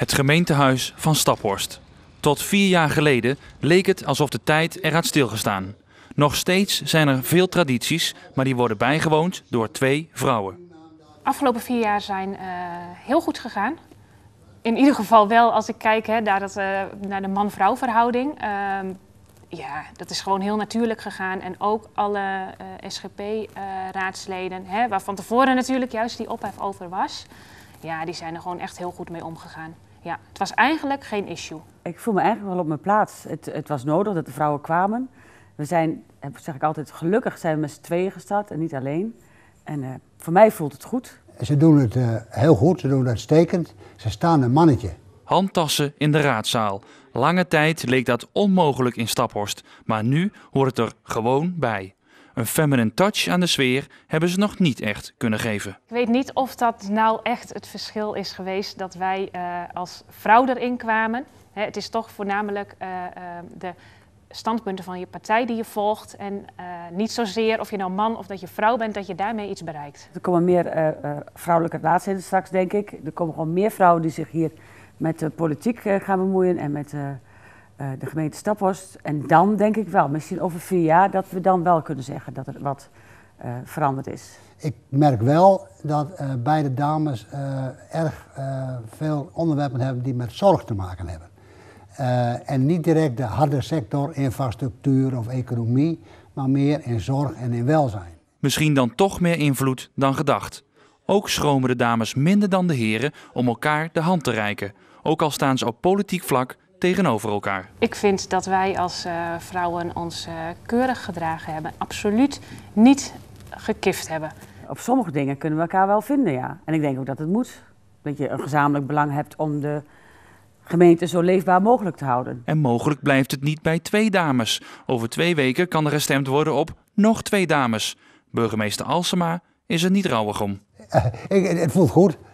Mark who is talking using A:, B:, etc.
A: Het gemeentehuis van Staphorst. Tot 4 jaar geleden leek het alsof de tijd er had stilgestaan. Nog steeds zijn er veel tradities, maar die worden bijgewoond door 2 vrouwen.
B: De afgelopen 4 jaar zijn heel goed gegaan. In ieder geval wel als ik kijk naar de man-vrouw verhouding. Ja, dat is gewoon heel natuurlijk gegaan. En ook alle SGP-raadsleden, waar van tevoren natuurlijk juist die ophef over was. Ja, die zijn er gewoon echt heel goed mee omgegaan. Ja, het was eigenlijk geen issue.
C: Ik voel me eigenlijk wel op mijn plaats. Het was nodig dat de vrouwen kwamen. We zijn, zeg ik altijd, gelukkig zijn we met z'n tweeën gestart en niet alleen. En voor mij voelt het goed.
D: Ze doen het heel goed, ze doen het uitstekend. Ze staan een mannetje.
A: Handtassen in de raadzaal. Lange tijd leek dat onmogelijk in Staphorst, maar nu hoort het er gewoon bij. Een feminine touch aan de sfeer hebben ze nog niet echt kunnen geven.
B: Ik weet niet of dat nou echt het verschil is geweest dat wij als vrouw erin kwamen. Het is toch voornamelijk de standpunten van je partij die je volgt. En niet zozeer of je nou man of dat je vrouw bent, dat je daarmee iets bereikt.
C: Er komen meer vrouwelijke raadsleden straks, denk ik. Er komen gewoon meer vrouwen die zich hier met de politiek gaan bemoeien en met de gemeente Staphorst. En dan denk ik wel, misschien over 4 jaar, dat we dan wel kunnen zeggen dat er wat veranderd is.
D: Ik merk wel dat beide dames erg veel onderwerpen hebben die met zorg te maken hebben. En niet direct de harde sector, infrastructuur of economie, maar meer in zorg en in welzijn.
A: Misschien dan toch meer invloed dan gedacht. Ook schromen de dames minder dan de heren om elkaar de hand te reiken. Ook al staan ze op politiek vlak tegenover elkaar.
B: Ik vind dat wij als vrouwen ons keurig gedragen hebben. Absoluut niet gekift hebben.
C: Op sommige dingen kunnen we elkaar wel vinden, ja. En ik denk ook dat het moet. Dat je een gezamenlijk belang hebt om de gemeente zo leefbaar mogelijk te houden.
A: En mogelijk blijft het niet bij 2 dames. Over 2 weken kan er gestemd worden op nog 2 dames. Burgemeester Alsema is er niet rouwig om.
D: Het voelt goed.